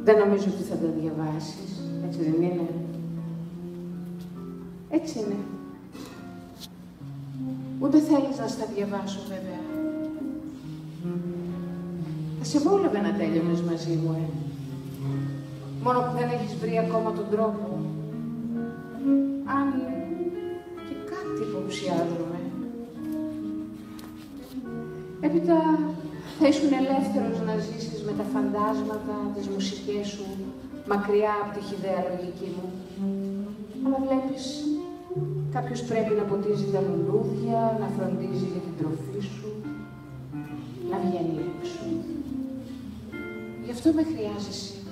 Δεν νομίζω ότι θα τα διαβάσεις, έτσι δεν είναι? Έτσι είναι. Ούτε θέλεις να στα διαβάσω, βέβαια. Θα σε βόλευε να τέλειωνες μαζί μου, Μόνο που δεν έχεις βρει ακόμα τον τρόπο. Αν και κάτι υποψιάζομαι. Έπειτα θα ήσουν ελεύθερος να ζήσεις με τα φαντάσματα, τις μουσικές σου, μακριά από τη χυδαία λογική μου. Αλλά βλέπεις, κάποιος πρέπει να ποτίζει τα λουλούδια, να φροντίζει για την τροφή σου, να βγαίνει έξω. Γι' αυτό με χρειάζεσαι.